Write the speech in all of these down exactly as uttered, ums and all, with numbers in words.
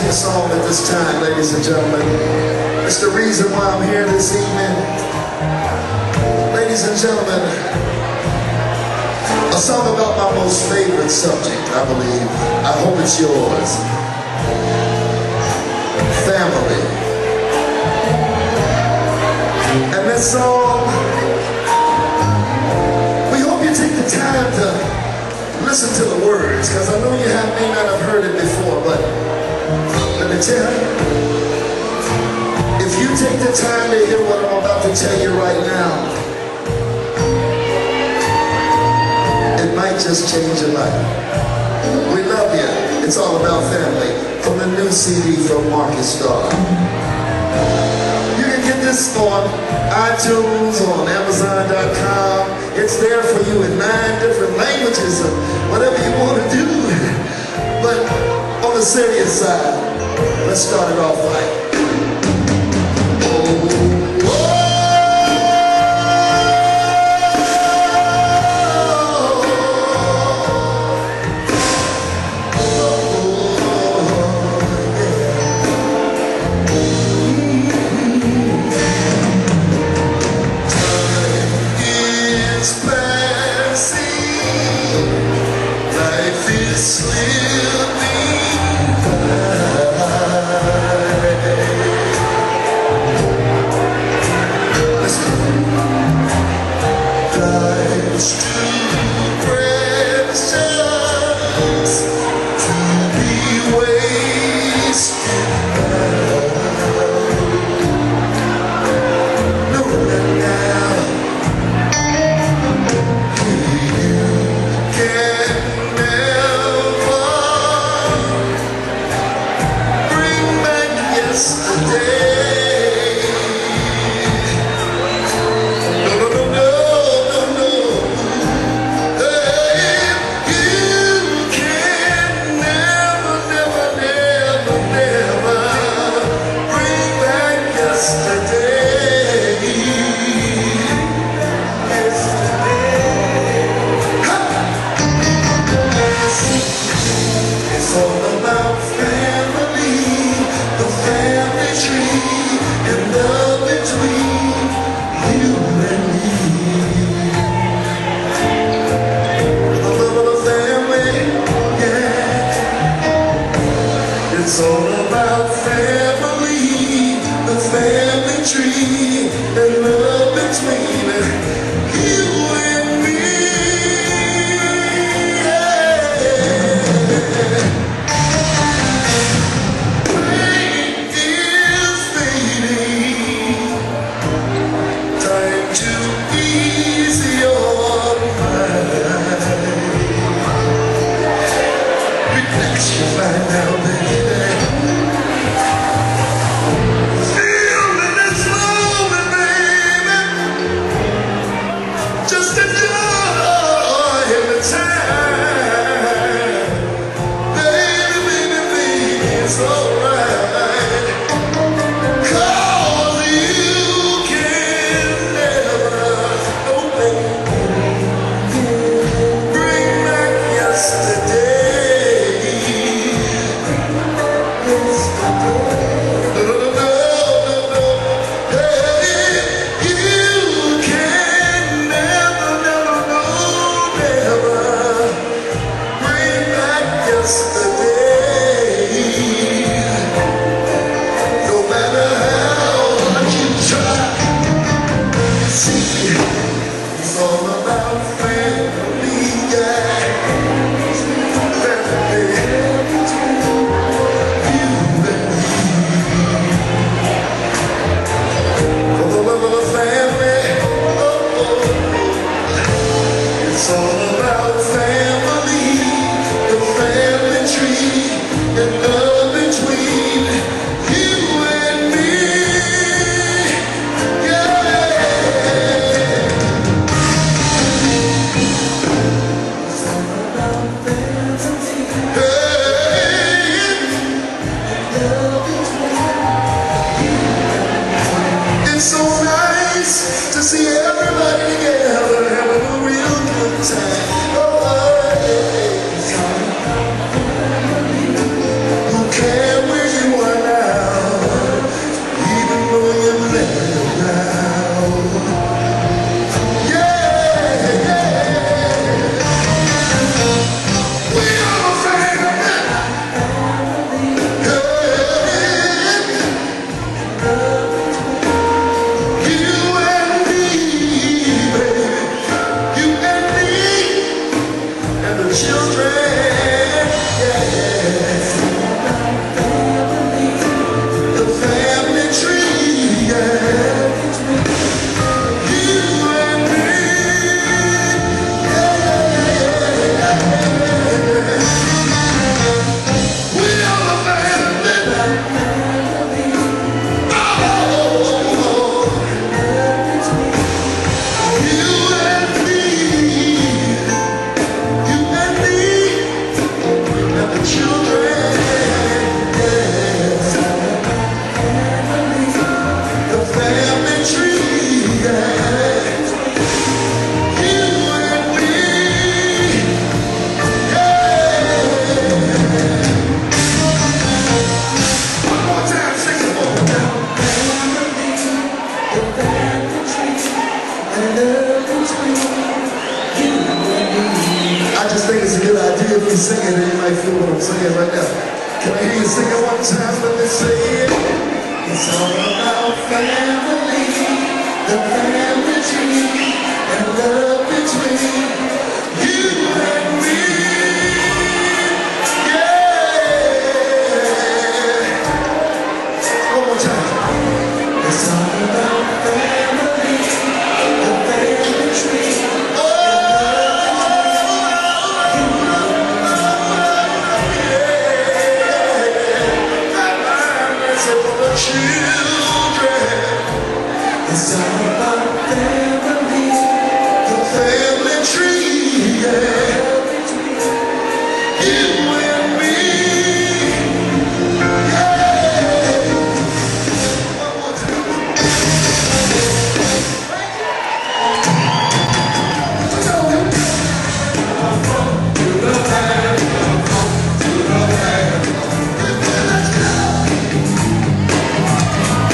a song at this time, ladies and gentlemen. It's the reason why I'm here this evening. Ladies and gentlemen, a song about my most favorite subject, I believe. I hope it's yours. Family. And this song, we hope you take the time to listen to the words, because I know you have, may not have heard it before, but let me tell you, if you take the time to hear what I'm about to tell you right now, it might just change your life. We love you. It's all about family. From the new C D from Marcus Starr. You can get this on iTunes, on Amazon dot com. It's there for you in nine different languages, or whatever you want to do. But on the serious side, let's start it off right. It's all about family, the family tree, and love between you and me. Rain is fading, time to ease your mind. Relax your mind now, baby. Who can we sing it and you might feel what I'm saying right now. Can I hear you sing it one time? Let me say it. It's all about family, the family tree, and love between you and me. Yeah. One more time. It's all about family, the family tree. It's all about family, the family tree, yeah. You and me, yeah. One more time. To the land, to the land. Let's go.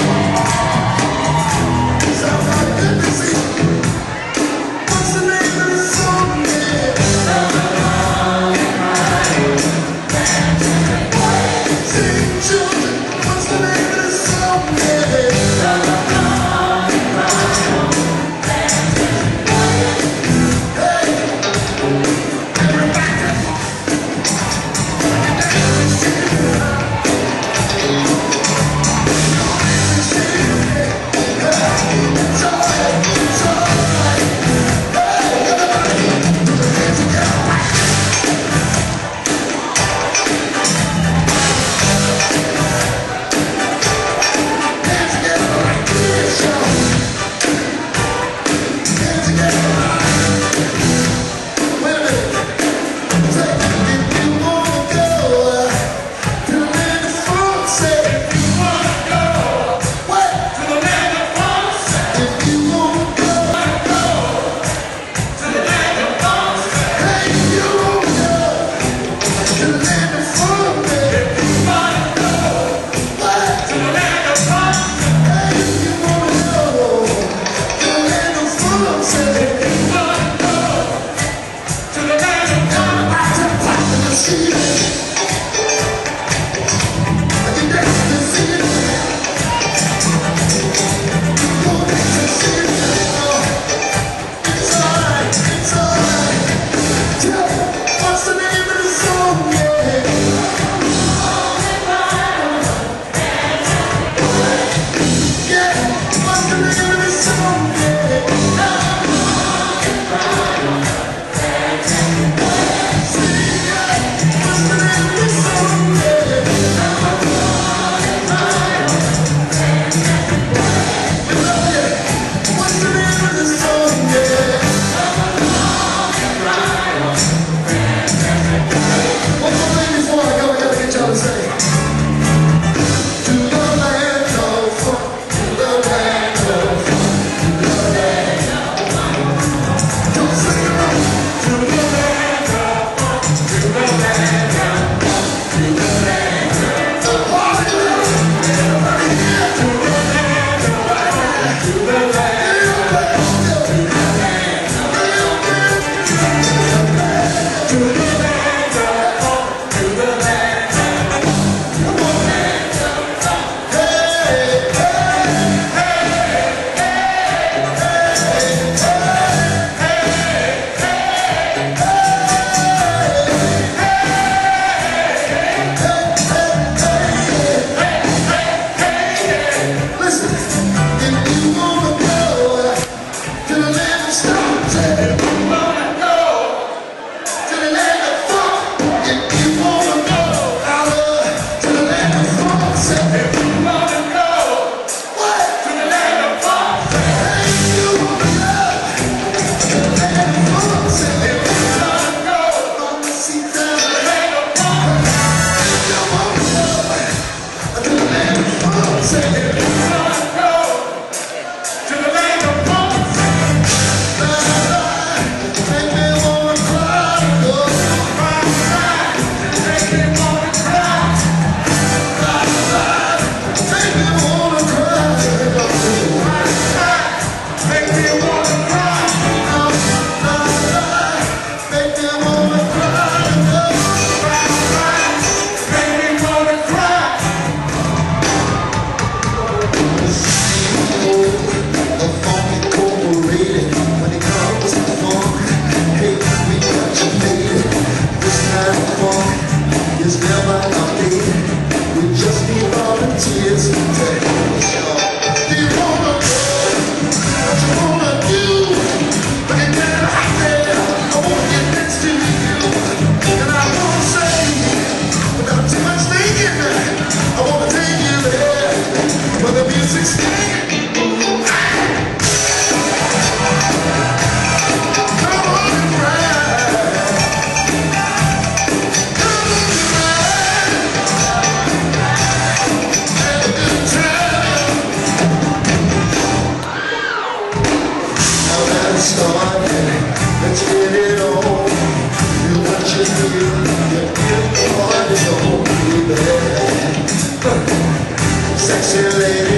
Let's get it on. You want your feel, you feel the heart is on, baby. Sexy lady.